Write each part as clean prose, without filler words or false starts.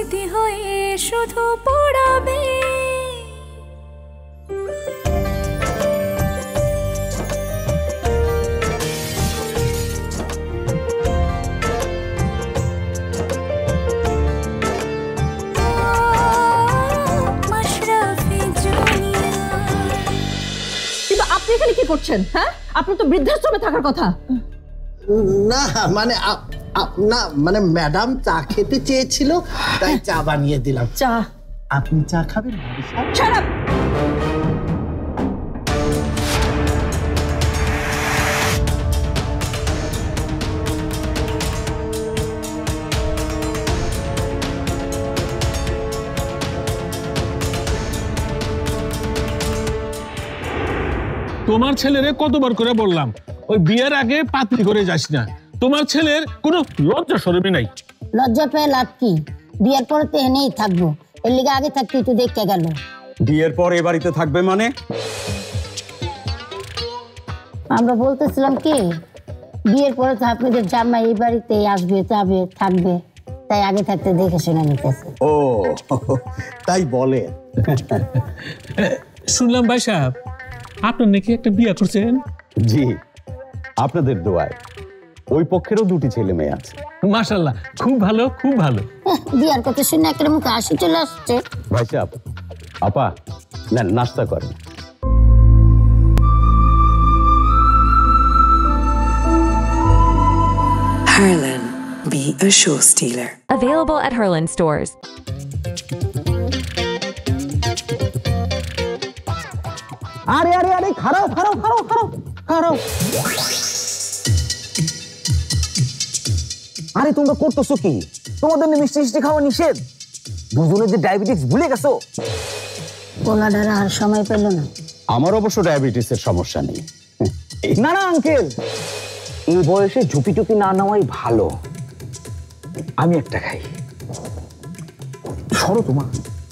স্মৃতি হয়ে শুধু পড়াবে। কিন্তু আপনি এখানে কি করছেন? হ্যাঁ, আপনি তো বৃদ্ধাশ্রমে থাকার কথা। না মানে না মানে ম্যাডাম চা খেতে চেয়েছিল তাই চা বানিয়ে দিলাম। চা? আপনি চা খাবেন? তোমার ছেলেরে কতবার করে বললাম ওই বিয়ের আগে পাত্রী করে যাস না। তোমার ছেলের কোনো লজ্জা শরমই নাই। লজ্জা পেয়ে লাভ কি? বিয়ের পরে তো এনেই থাকবো, এর লিগে আগে থাকতে একটু দেখতে গেল। বিয়ের পর এ বাড়িতে থাকবে মানে? আমরা বলতেছিলাম কি, বিয়ের পরে তো আপনাদের জামাই এই বাড়িতে আসবে, যাবে, থাকবে, তাই আগে থাকতে দেখে শুনে নিতেছে। ও তাই বলে। শুনলাম ভাই সাহেব আপনার নাকি একটা বিয়ে করছেন? জি, আপনাদের দোয়ায় ওই পক্ষেরও দুটি ছেলে মেয়ে আছে। মাশাআল্লাহ, খুব ভালো খুব ভালো। বিয়ার কথা শুনে একটা মুখে হাসি চলে আসছে। ভাই সাহেব, আপা না নাস্তা করেন। Harlan, be a show stealer. Available at Harlan stores. আরে আরে আরে খারাপ খারাপ খারাপ খারাপ খারাপ। আরে তোমরা করতেছো কি? তোমাদের মিষ্টি মিষ্টি খাওয়া নিষেধ। দুজনের যে ডায়াবেটিস ভুলে গেছো? পোলাডারা আর সময় পেল না। আমার অবশ্য ডায়াবেটিসের সমস্যা নেই। না না আঙ্কেল, এই বয়সে ঝুপি টুপি না নেওয়াই ভালো। আমি একটা খাই। সরো তোমার।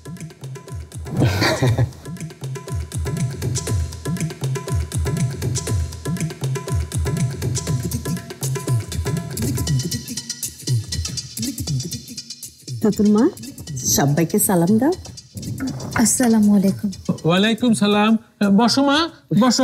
তুতুল মা, সবাইকে সালাম দাও। আসসালামু আলাইকুম। ওয়ালাইকুম সালাম। বসো মা, বসো।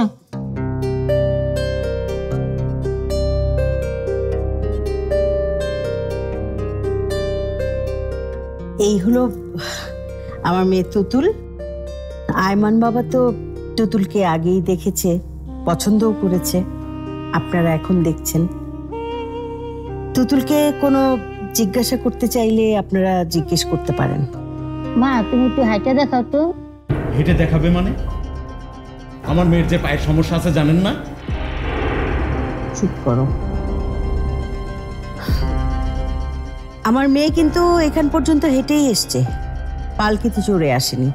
এই হলো আমার মেয়ে তুতুল। আয়মান বাবা তো তুতুলকে আগেই দেখেছে, পছন্দও করেছে। আপনারা এখন দেখছেন। তুতুলকে কোনো জিজ্ঞাসা করতে চাইলে আপনারা জিজ্ঞেস করতে পারেন। মা, তুমি একটু হাইটা দেখাও তো। হেঁটে দেখাবে মানে? আমার মেয়ের যে পায়ের সমস্যা আছে জানেন না? চুপ করো। আমার মেয়ে কিন্তু এখান পর্যন্ত হেঁটেই এসছে, পালকিতে চড়ে আসেনি।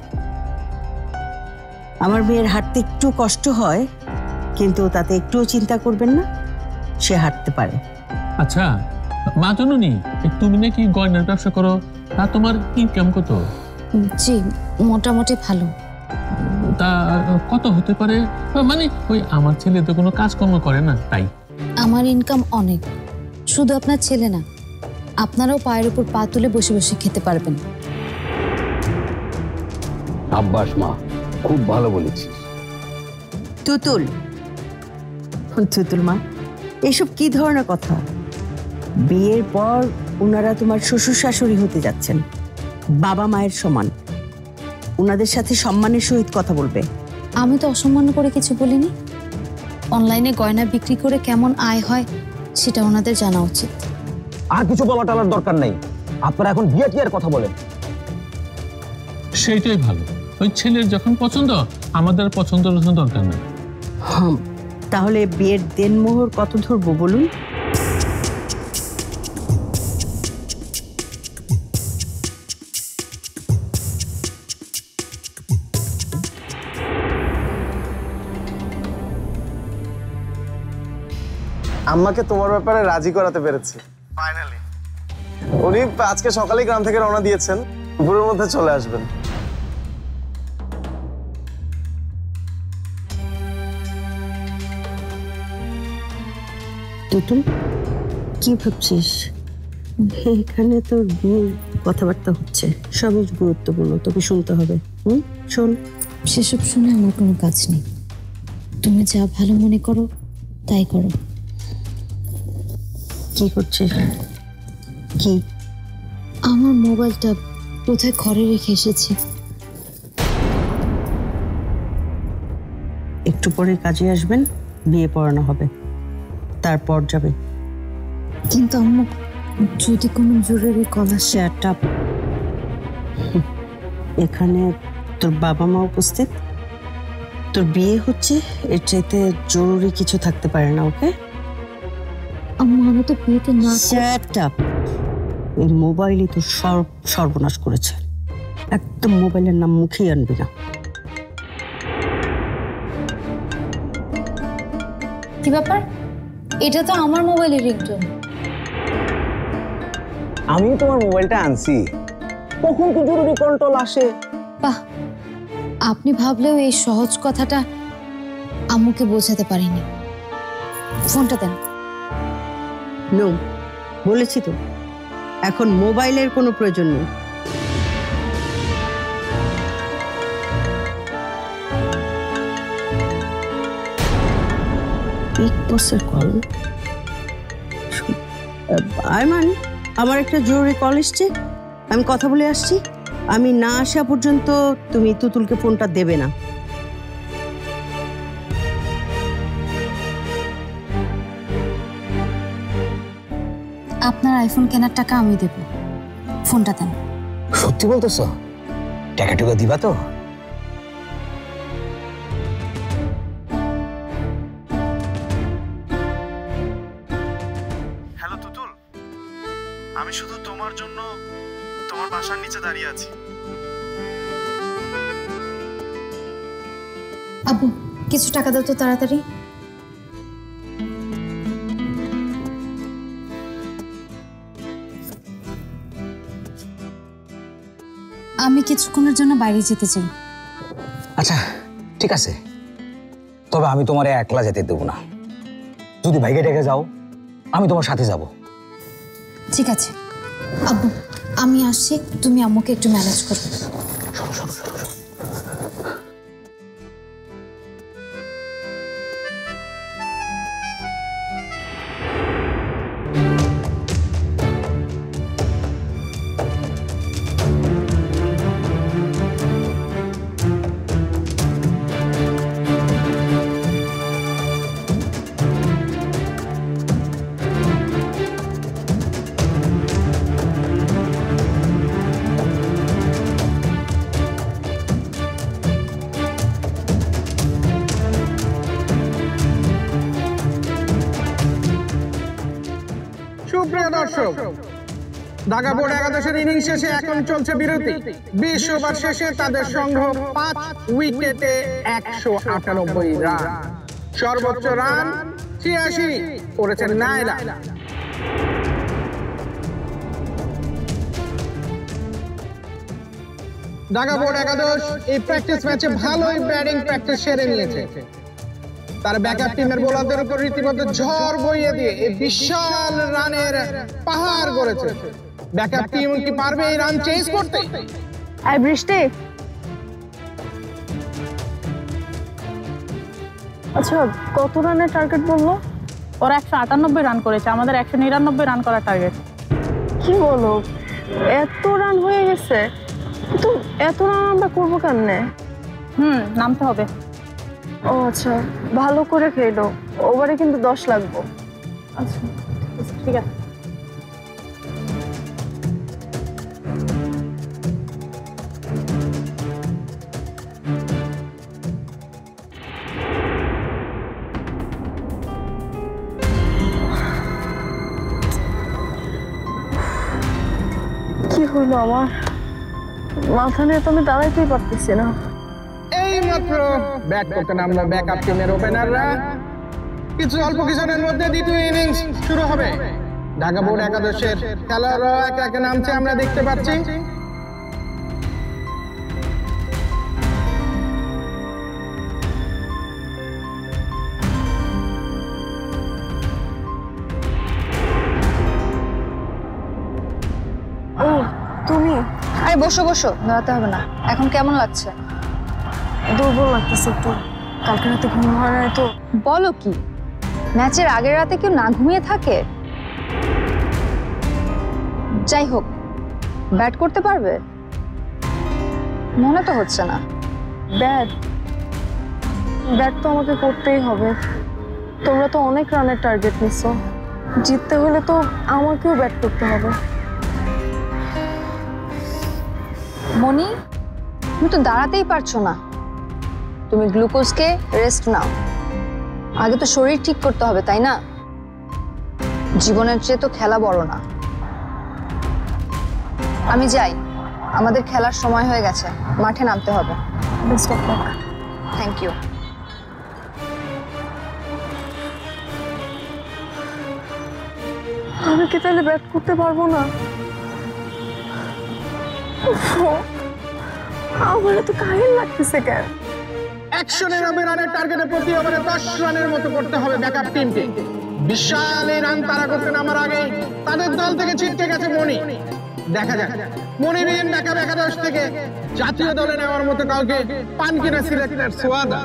আমার মেয়ের হাঁটতে একটু কষ্ট হয়, কিন্তু তাতে একটুও চিন্তা করবেন না, সে হাঁটতে পারে। আচ্ছা মা জননী, তুমি নাকি গয়নার ব্যবসা করো, তা তোমার ইনকাম কত? জি, মোটামুটি ভালো। তা কত হতে পারে? মানে ওই আমার ছেলে তো কোনো কাজকর্ম করে না, তাই। আমার ইনকাম অনেক, শুধু আপনার ছেলে না, আপনারাও পায়ের উপর পা তুলে বসে বসে খেতে পারবেন। আব্বাস মা, খুব ভালো বলেছিস। তুতুল, তুতুল মা, এসব কি ধরনের কথা? বিয়ের পর ওনারা তোমার শ্বশুর শাশুড়ি হতে যাচ্ছেন, বাবা মায়ের সমান। ওনাদের সাথে সম্মানের সহিত কথা বলবে। আমি তো অসম্মান করে কিছু বলিনি। অনলাইনে গয়না বিক্রি করে কেমন আয় হয় সেটা ওনাদের জানা উচিত। আর কিছু বলা টালার দরকার নেই, আপনারা এখন বিয়ে কি আর কথা বলেন। সেইটাই ভালো। ওই ছেলের যখন পছন্দ, আমাদের পছন্দ দরকার নেই। হ্যাঁ, তাহলে বিয়ের দেনমোহর কত ধরবো বলুন? আম্মাকে তোমার ব্যাপারে রাজি করাতে পেরেছি ফাইনালি। উনি আজকে সকালেই গ্রাম থেকে রওনা দিয়েছেন, দুপুরের মধ্যে চলে আসবেন। তুতুল, কি ভাবছিস? এখানে তোর বিয়ে কথাবার্তা হচ্ছে, সবই গুরুত্বপূর্ণ, তোকে শুনতে হবে। শোন। সেসব শুনে আমার কোনো কাজ নেই, তুমি যা ভালো মনে করো তাই করো। কি করছিস? কি? আমার মোবাইলটা কোথায় ঘরে রেখে এসেছি। একটু পরে কাজে আসবেন, বিয়ে পড়ানো হবে, তারপর যাবে। কিন্তু আম্মু, যদি কোনো জরুরি কল আসে। Shut up. এখানে তোর বাবা মা উপস্থিত, তোর বিয়ে হচ্ছে, এর চাইতে জরুরি কিছু থাকতে পারে না। ওকে আম্মু, আমি তো বিয়েতে না। Shut up. এই মোবাইলই তো সর্বনাশ করেছে। একদম মোবাইলের নাম মুখেই আনবি না। কি ব্যাপার? এটা তো আমার মোবাইলের রিংটোন। আমি তোমার মোবাইলটা আনছি, কখন কি জরুরি কন্ট্রোল আসে। বাহ, আপনি ভাবলেও এই সহজ কথাটা আম্মুকে বোঝাতে পারিনি। ফোনটা দেন। নো, বলেছি তো এখন মোবাইলের কোনো প্রয়োজন নেই। বিগ বসের কল। আয়মান, আমার একটা জরুরি কল এসছে, আমি কথা বলে আসছি। আমি না আসা পর্যন্ত তুমি তুতুলকে ফোনটা দেবে না। আপনার আইফোন কেনার টাকা আমি দেব, ফোনটা দেন। সত্যি বলতেছ? টাকা টুকা দিবা তো? হ্যালো তুতুল, আমি শুধু তোমার জন্য তোমার বাসার নিচে দাঁড়িয়ে আছি। আব্বু, কিছু টাকা দাও তো তাড়াতাড়ি। আমি কিছুক্ষণের জন্য বাইরে যেতে চাই। আচ্ছা ঠিক আছে, তবে আমি তোমার একলা যেতে দেবো না। যদি ভাইকে ডেকে যাও, আমি তোমার সাথে যাব। ঠিক আছে আব্বু, আমি আসছি, তুমি আম্মুকে একটু ম্যানেজ করো। সুপ্রিয় দর্শক, ঢাকা বোর্ড একাদশের ইনিংস শেষে এখন চলছে বিরতি। 20 ওভার শেষে তাদের সংগ্রহ 5 উইকেটে 198 রান। সর্বোচ্চ রান 86 করেছেন নায়লা। ঢাকা বোর্ড একাদশ এই প্র্যাকটিস ম্যাচে ভালোই ব্যাটিং প্র্যাকটিস সেরে নিয়েছে। তার ব্যাকআপ টিমের বোলারদের উপর রীতিমতো ঝড় বইয়ে দিয়ে এই বিশাল রানের পাহাড় গড়েছে। ব্যাকআপ টিম কি পারবে এই রান চেজ করতে? আর বৃষ্টি, আচ্ছা কত রানের টার্গেট বললো? ওরা 198 রান করেছে, আমাদের 199 রান করার টার্গেট। কি বলো, এত রান হয়ে গেছে? কিন্তু এত রান আমরা করবো কেমনে? নামতে হবে। ও আচ্ছা, ভালো করে খেলো, ওভারে কিন্তু 10 লাগবো। আচ্ছা ঠিক আছে। কি হইলো আমার, মাথা নিয়ে তো আমি দাঁড়াইতেই পারতেছি না। এই মাত্র ব্যাট করতে নামলো ব্যাকআপ টিমের ওপেনাররা। অল্প কিছুদিনের মধ্যে দ্বিতীয় ইনিংস শুরু হবে। ঢাকা বোর্ড একাদশের খেলোয়াড়রা একে একে নামছে, আমরা দেখতে পাচ্ছি। ও তুমি বসো বসো, দাঁড়াতে হবে না। এখন কেমন লাগছে? দুর্বল লাগতেছে একটু, কালকে রাতে ঘুম হয় না তো। বলো কি, ম্যাচের আগের রাতে কেউ না ঘুমিয়ে থাকে? যাই হোক, ব্যাট করতে পারবে? মনে তো হচ্ছে না। ব্যাট তো আমাকে করতেই হবে। তোমরা তো অনেক রানের টার্গেট নিচ্ছ, জিততে হলে তো আমাকেও ব্যাট করতে হবে। মনি, তুমি তো দাঁড়াতেই পারছো না। তুমি গ্লুকোজকে রেস্ট নাও। আগে তো শরীর ঠিক করতে হবে, তাই না? জীবনের চেয়ে তো খেলা বড় না। আমি যাই, আমাদের খেলার সময় হয়ে গেছে, মাঠে নামতে হবে। Best of luck. Thank you. আমি কি তাহলে ব্যাট করতে পারবো না? আমার তো কাহিল লাগতেছে কেন? 199 রানের টার্গেটে প্রতি ওভারে 10 রানের মতো করতে হবে ব্যাকআপ টিমকে। বিশাল এই রান তারা করতে নামার আগে তাদের দল থেকে ছিটকে গেছে মনি। দেখা যাক মনিবিহীন ব্যাকআপ একাদশ থেকে জাতীয় দলে নেওয়ার মতো কাউকে পান কিনা সিলেক্টর সোয়াদা।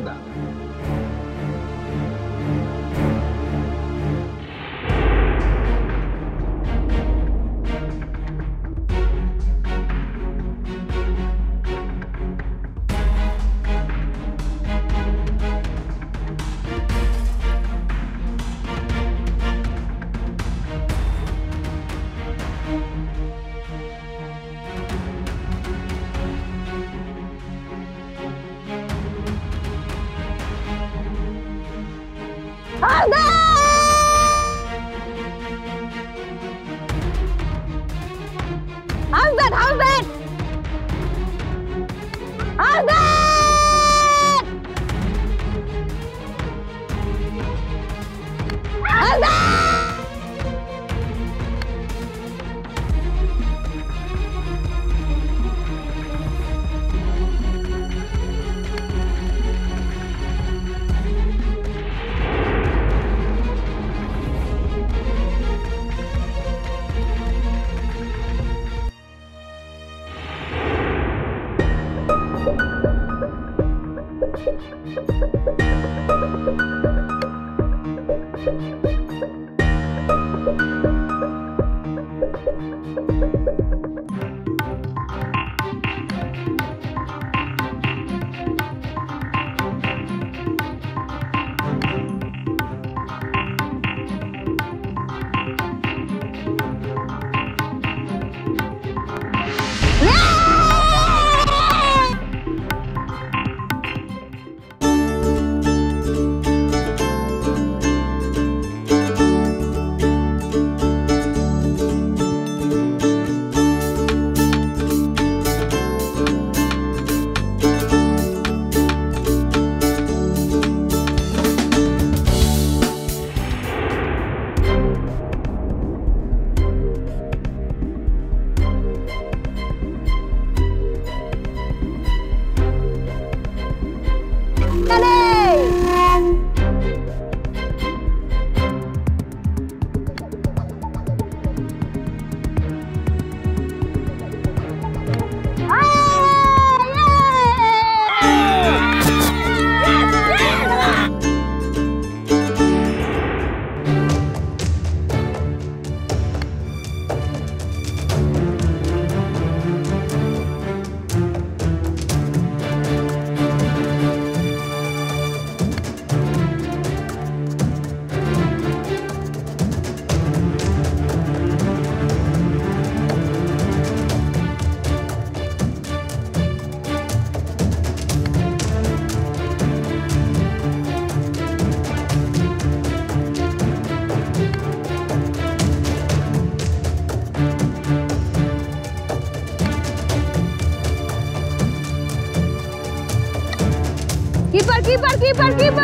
Keeper!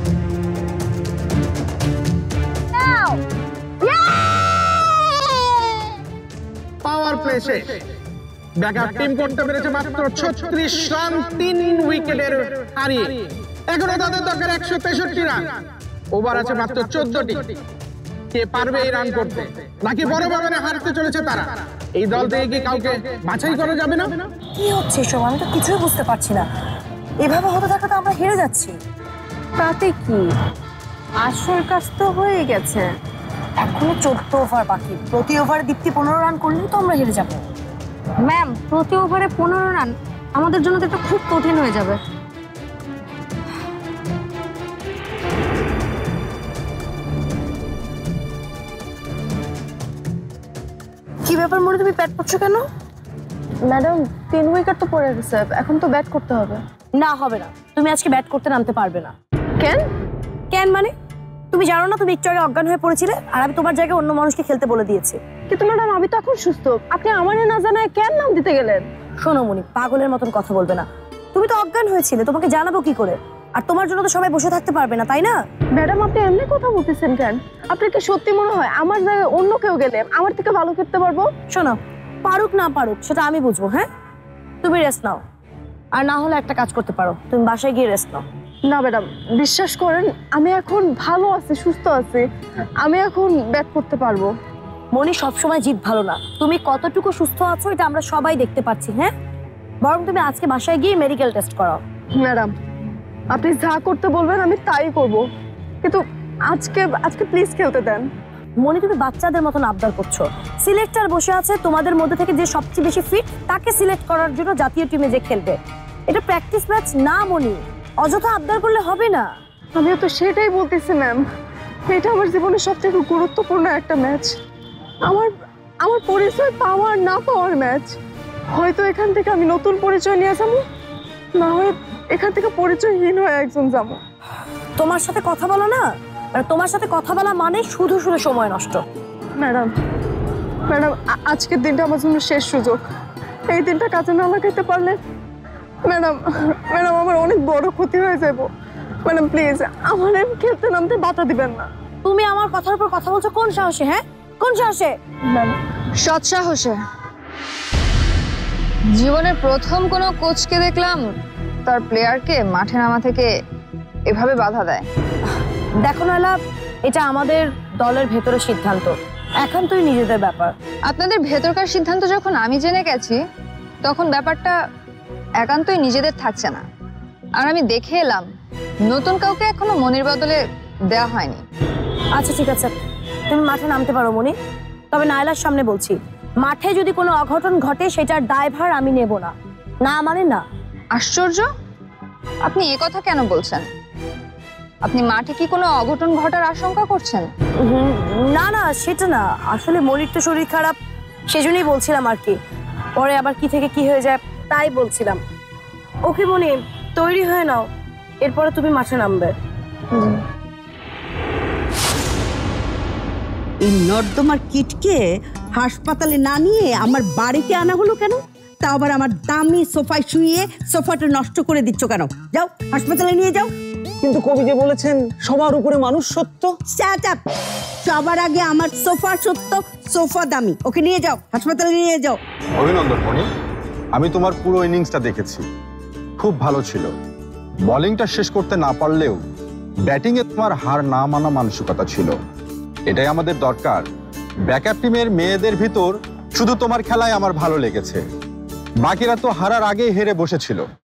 Now! পাওয়ার প্লে শেষ। ব্যাকআপ টিম করতে পেরেছে মাত্র 36 রান 3 উইকেটের হারিয়ে। এখনো তাদের দরকার 163 রান। ওভার আছে মাত্র 14টি। কে পারবে এই রান করতে, নাকি বড় বাগানে হারতে চলেছে তারা? এই দল থেকে কি কাউকে বাছাই করা যাবে না? কি হচ্ছে এসব? আমি তো কিছুই বুঝতে পারছি না। এভাবে হতে থাকলে তো আমরা হেরে যাচ্ছি। তাতে কি, আসল কাজ তো হয়ে গেছে। এখনো 14 ওভার বাকি। প্রতি ওভারে দীপ্তি 15 রান করলেই তো আমরা হেরে যাবো। ম্যাম, প্রতি ওভারে 15 রান আমাদের জন্য তো এটা খুব কঠিন হয়ে যাবে। কি ব্যাপার মনে, তুমি ব্যাট করছো কেন? ম্যাডাম 3 উইকেট তো পড়ে গেছে, এখন তো ব্যাট করতে হবে। না, হবে না। তুমি আজকে ব্যাট করতে নামতে পারবে না। কেন? কেন মানে? তুমি জানো না তুমি একটু আগে অজ্ঞান হয়ে পড়েছিলে, আর আমি তোমার জায়গায় অন্য মানুষকে খেলতে বলে দিয়েছি। কিন্তু ম্যাডাম আমি তো এখন সুস্থ, আপনি আমারে না জানায় কেন নাম দিতে গেলেন? শোনো মনি, পাগলের মতন কথা বলবে না। তুমি তো অজ্ঞান হয়েছিলে, তোমাকে জানাবো কি করে? আর তোমার জন্য তো সবাই বসে থাকতে পারবে না, তাই না? ম্যাডাম আপনি এমনি কথা বলতেছেন কেন? আপনার কি সত্যি মনে হয় আমার জায়গায় অন্য কেউ গেলে আমার থেকে ভালো খেলতে পারবো? শোনো, পারুক না পারুক সেটা আমি বুঝবো। হ্যাঁ, তুমি রেস্ট নাও, আর না হলে একটা কাজ করতে পারো, তুমি বাসায় গিয়ে রেস্ট নাও। না ম্যাডাম, বিশ্বাস করেন আমি এখন ভালো আছি, সুস্থ আছি, আমি এখন ব্যাট করতে পারবো। মনি, সবসময় জিত ভালো না। তুমি কতটুকু সুস্থ আছো এটা আমরা সবাই দেখতে পাচ্ছি। হ্যাঁ, বরং তুমি আজকে বাসায় গিয়ে মেডিকেল টেস্ট করাও। ম্যাডাম আপনি যা করতে বলবেন আমি তাই করব, কিন্তু আজকে প্লিজ খেলতে দেন। মনি, তুমি বাচ্চাদের মতন আবদার করছো। সিলেক্টর বসে আছে, তোমাদের মধ্যে থেকে যে সবচেয়ে বেশি ফিট তাকে সিলেক্ট করার জন্য জাতীয় টিমে যে খেলবে। এটা প্র্যাকটিস ম্যাচ না মনি, অযথা আবদার করলে হবে না। আমিও তো সেটাই বলতেছি ম্যাম, এটা আমার জীবনের সবথেকে গুরুত্বপূর্ণ একটা ম্যাচ, আমার পরিচয় পাওয়ার না পাওয়ার ম্যাচ। হয়তো এখান থেকে আমি নতুন পরিচয় নিয়ে যাবো, না হয় এখান থেকে পরিচয়হীন হয়ে একজন যাবো। তোমার সাথে কথা বলা না, তোমার সাথে কথা বলা মানে শুধু শুধু সময় নষ্ট। ম্যাডাম আজকের দিনটা আমার জন্য শেষ সুযোগ, এই দিনটা কাজে না লাগাইতে পারলে ম্যাডাম আমার অনেক বড় ক্ষতি হয়ে যাবো। ম্যাডাম প্লিজ আমার খেলতে নামতে বাধা দিবেন না। তুমি আমার কথার উপর কথা বলছো কোন সাহসে? হ্যাঁ, কোন সাহসে? সৎ সাহসে। জীবনের প্রথম কোনো কোচকে দেখলাম তার প্লেয়ারকে মাঠে নামা থেকে এভাবে বাধা দেয়। দেখো নালা, এটা আমাদের দলের ভেতরের সিদ্ধান্ত, এখন তুই নিজেদের ব্যাপার। আপনাদের ভেতরকার সিদ্ধান্ত যখন আমি জেনে গেছি তখন ব্যাপারটা একান্তই নিজেদের থাকছে না। আর আমি দেখে এলাম নতুন কাউকে এখনো মনির বদলে দেওয়া হয়নি। আচ্ছা ঠিক আছে, তুমি মাঠে নামতে পারো মনি, তবে নায়লার সামনে বলছি, মাঠে যদি কোনো অঘটন ঘটে সেটার দায়ভার আমি নেব না। না মানে না। আশ্চর্য, আপনি এ কথা কেন বলছেন? আপনি মাঠে কি কোনো অঘটন ঘটার আশঙ্কা করছেন? না না, সেটা না, আসলে মনির তো শরীর খারাপ, সেজন্যই বলছিলাম আর কি। পরে আবার কি থেকে কি হয়ে যায় তাই বলছিলাম। ওকে মনি, তৈরি হয়ে নাও, এরপরে তুমি মাঠে নামবে। এই নর্দমার কিটকে হাসপাতালে না নিয়ে আমার বাড়িতে আনা হলো কেন? তা আবার আমার দামি সোফায় শুয়ে সোফাটা নষ্ট করে দিচ্ছ কেন? যাও হাসপাতালে নিয়ে যাও। কিন্তু কবি যে বলেছেন সবার উপরে মানুষ সত্য। সবার আগে আমার সোফা সত্য, সোফা দামি। ওকে নিয়ে যাও, হাসপাতালে নিয়ে যাও। অভিনন্দন মনি, আমি তোমার পুরো ইনিংসটা দেখেছি, খুব ভালো ছিল। বোলিংটা শেষ করতে না পারলেও ব্যাটিংয়ে তোমার হার না মানা মানসিকতা ছিল, এটাই আমাদের দরকার। ব্যাকআপ টিমের মেয়েদের ভিতর শুধু তোমার খেলায় আমার ভালো লেগেছে, বাকিরা তো হারার আগেই হেরে বসেছিল।